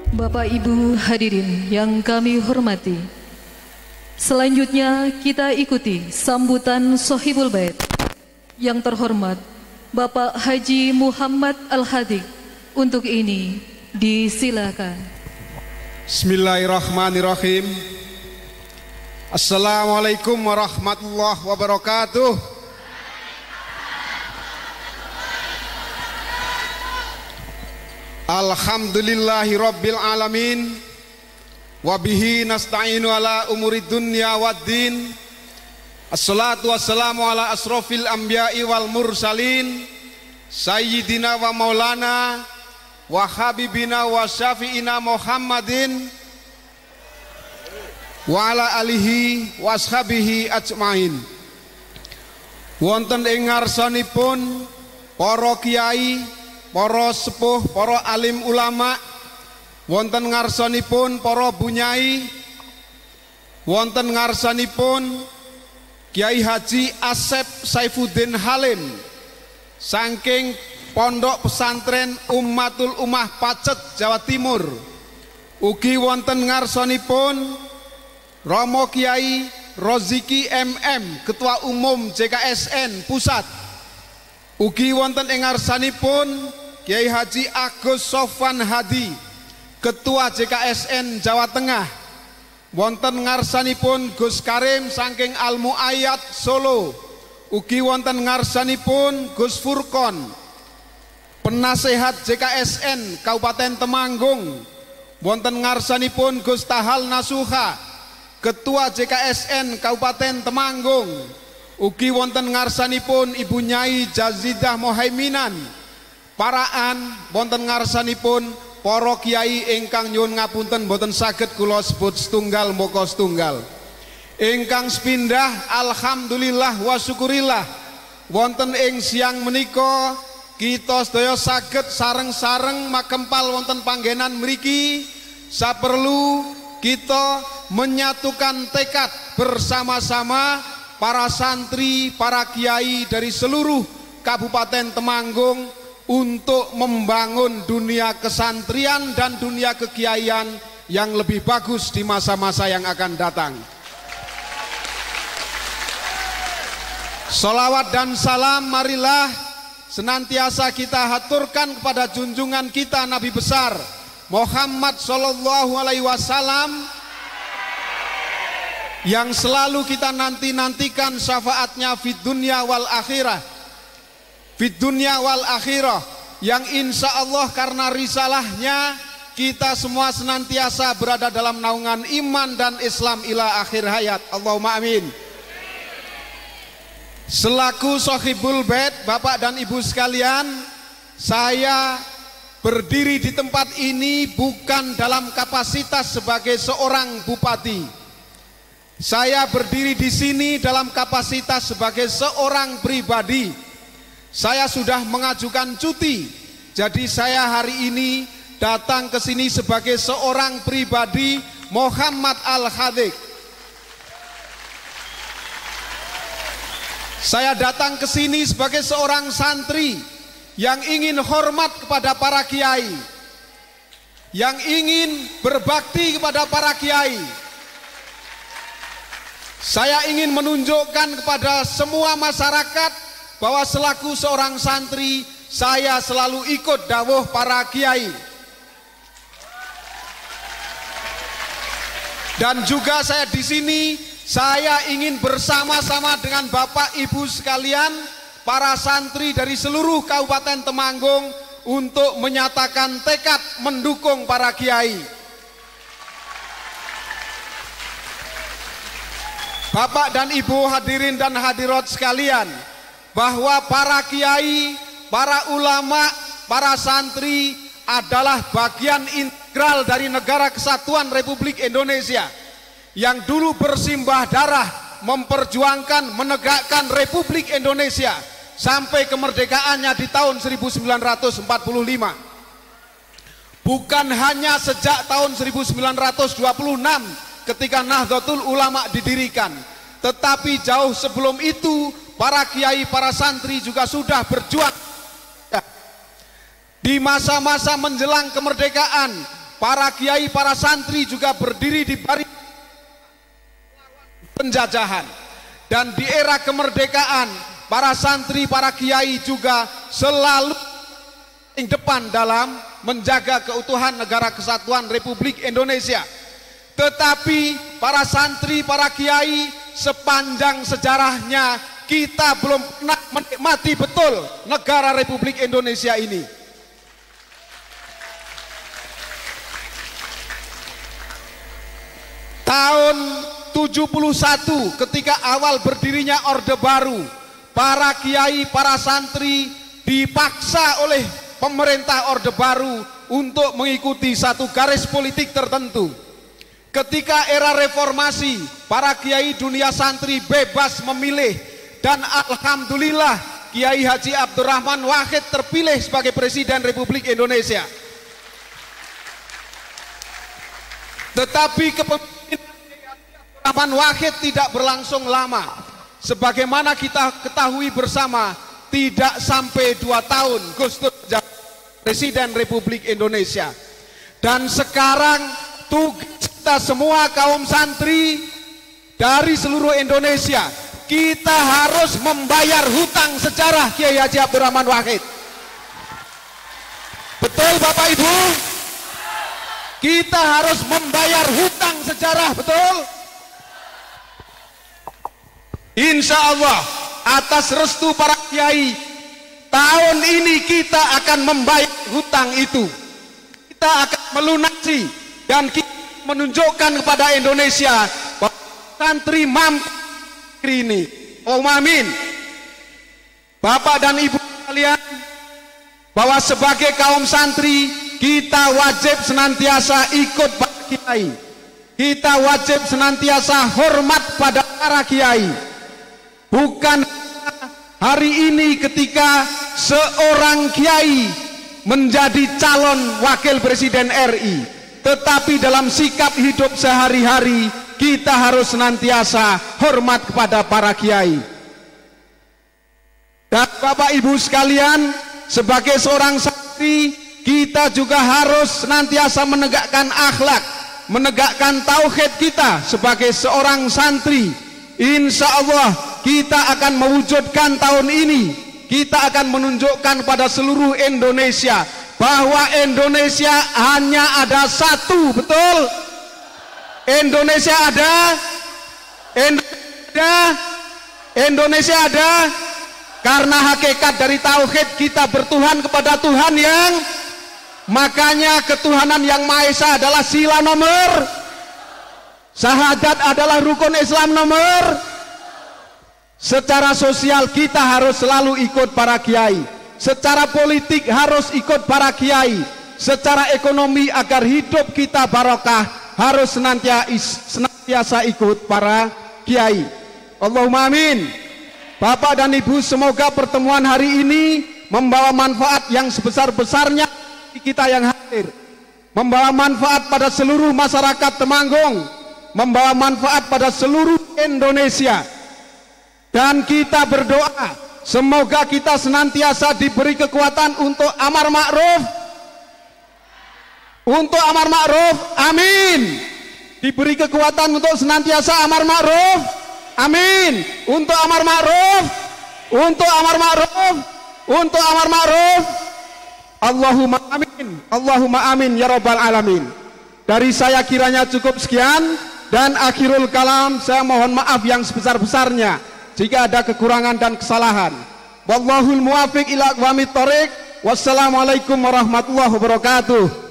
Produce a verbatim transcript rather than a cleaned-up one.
Bapak Ibu hadirin yang kami hormati, selanjutnya kita ikuti sambutan Sohibul Bait yang terhormat Bapak Haji Muhammad Al-Hadiq. Untuk ini disilakan. Bismillahirrahmanirrahim. Assalamualaikum warahmatullahi wabarakatuh. Alhamdulillahi rabbil alamin. Wabihi nasta'inu ala umuri dunya waddin. Assalatu wassalamu ala asrofil anbiya'i wal mursalin, Sayyidina wa maulana wa habibina wa syafi'ina Muhammadin wa ala alihi wa ashabihi ajmain. Wonten ing ngarsanipun para kiai, para sepuh, para alim ulama, wonten ngarsanipun para bunyai, wonten ngarsanipun Kiai Haji Asep Saifuddin Halim saking Pondok Pesantren Ummatul Ummah Pacet, Jawa Timur. Ugi wonten ngarsanipun Romo Kiai Roziki M M, Ketua Umum J K S N Pusat. Ugi wonten ing ngarsanipun Kiai Haji Agus Sofwan Hadi, Ketua J K S N Jawa Tengah. Wonten ngarsanipun Gus Karim saking Al Muayyad Solo. Ugi wonten ngarsanipun Gus Furkon, Penasehat J K S N Kabupaten Temanggung. Wonten ngarsanipun Gus Tahal Nasuha, Ketua J K S N Kabupaten Temanggung. Ugi wonten ngarsanipun Ibu Nyai Jazidah Mohaiminan Paraan. Wonten ngarsanipun para kiai ingkang nyuwun ngapunten boten saged kula sebut setunggal moko setunggal. Ingkang sepindah alhamdulillah wa syukurillah, wonten ing siang menika kita sedaya saged sareng-sareng makempal wonten panggenan mriki. Saperlu kita menyatukan tekad bersama-sama para santri, para kiai dari seluruh Kabupaten Temanggung untuk membangun dunia kesantrian dan dunia kekiaian yang lebih bagus di masa-masa yang akan datang. Salawat dan salam marilah senantiasa kita haturkan kepada junjungan kita Nabi besar Muhammad Sallallahu Alaihi Wasallam, yang selalu kita nanti-nantikan syafaatnya fid dunya wal akhirah, fid dunya wal akhirah, yang insya Allah karena risalahnya kita semua senantiasa berada dalam naungan iman dan Islam ila akhir hayat. Allahumma amin. Selaku Sohibul Bait, Bapak dan Ibu sekalian, saya berdiri di tempat ini bukan dalam kapasitas sebagai seorang bupati. Saya berdiri di sini dalam kapasitas sebagai seorang pribadi. Saya sudah mengajukan cuti, jadi saya hari ini datang ke sini sebagai seorang pribadi Muhammad Al-Hadiq. Saya datang ke sini sebagai seorang santri yang ingin hormat kepada para kiai, yang ingin berbakti kepada para kiai. Saya ingin menunjukkan kepada semua masyarakat bahwa selaku seorang santri, saya selalu ikut dawuh para kiai. Dan juga saya di sini, saya ingin bersama-sama dengan Bapak Ibu sekalian, para santri dari seluruh Kabupaten Temanggung, untuk menyatakan tekad mendukung para kiai. Bapak dan Ibu hadirin dan hadirat sekalian, bahwa para kiai, para ulama, para santri adalah bagian integral dari negara kesatuan Republik Indonesia yang dulu bersimbah darah memperjuangkan menegakkan Republik Indonesia sampai kemerdekaannya di tahun seribu sembilan ratus empat puluh lima. Bukan hanya sejak tahun seribu sembilan ratus dua puluh enam ketika Nahdlatul Ulama didirikan, tetapi jauh sebelum itu para kiai, para santri juga sudah berjuang. Di masa-masa menjelang kemerdekaan, para kiai, para santri juga berdiri di barisan penjajahan. Dan di era kemerdekaan, para santri, para kiai juga selalu di depan dalam menjaga keutuhan negara kesatuan Republik Indonesia. Tetapi para santri, para kiai, sepanjang sejarahnya kita belum pernah menikmati betul negara Republik Indonesia ini. Tahun tujuh puluh satu ketika awal berdirinya Orde Baru, para kiai, para santri dipaksa oleh pemerintah Orde Baru untuk mengikuti satu garis politik tertentu. Ketika era reformasi, para kiai dunia santri bebas memilih, dan alhamdulillah Kiai Haji Abdurrahman Wahid terpilih sebagai Presiden Republik Indonesia. Tetapi kepemimpinan Abdurrahman Wahid tidak berlangsung lama. Sebagaimana kita ketahui bersama, tidak sampai dua tahun Gus Dur menjadi Presiden Republik Indonesia. Dan sekarang tugas kita semua kaum santri dari seluruh Indonesia, kita harus membayar hutang sejarah Kiai Haji Abdurrahman Wahid. Betul Bapak Ibu? Kita harus membayar hutang sejarah, betul? Insya Allah atas restu para kiai, tahun ini kita akan membayar hutang itu. Kita akan melunasi dan kita menunjukkan kepada Indonesia bahwa santri mampu ini. Oh amin. Bapak dan Ibu sekalian, bahwa sebagai kaum santri kita wajib senantiasa ikut para kiai. Kita wajib senantiasa hormat pada para kiai. Bukan hari ini ketika seorang kiai menjadi calon wakil presiden R I, tetapi dalam sikap hidup sehari-hari kita harus senantiasa hormat kepada para kiai. Dan Bapak Ibu sekalian, sebagai seorang santri kita juga harus senantiasa menegakkan akhlak, menegakkan tauhid kita sebagai seorang santri. Insya Allah kita akan mewujudkan tahun ini, kita akan menunjukkan pada seluruh Indonesia bahwa Indonesia hanya ada satu, betul? Indonesia ada, Indonesia, Indonesia ada, karena hakikat dari tauhid kita bertuhan kepada Tuhan yang, makanya ketuhanan yang Maha Esa adalah sila nomor, syahadat adalah rukun Islam nomor. Secara sosial kita harus selalu ikut para kiai. Secara politik harus ikut para kiai. Secara ekonomi agar hidup kita barokah harus senantiasa, senantiasa ikut para kiai. Allahumma amin. Bapak dan Ibu, semoga pertemuan hari ini membawa manfaat yang sebesar-besarnya kita yang hadir, membawa manfaat pada seluruh masyarakat Temanggung, membawa manfaat pada seluruh Indonesia. Dan kita berdoa semoga kita senantiasa diberi kekuatan untuk amar ma'ruf, untuk amar ma'ruf, amin. Diberi kekuatan untuk senantiasa amar ma'ruf, amin. Untuk amar ma'ruf, untuk amar ma'ruf, untuk amar ma'ruf. Allahumma amin, Allahumma amin ya rabbal alamin. Dari saya kiranya cukup sekian, dan akhirul kalam saya mohon maaf yang sebesar-besarnya jika ada kekurangan dan kesalahan. Wallahul muwafiq ila aqwamit thoriq. Wassalamualaikum warahmatullahi wabarakatuh.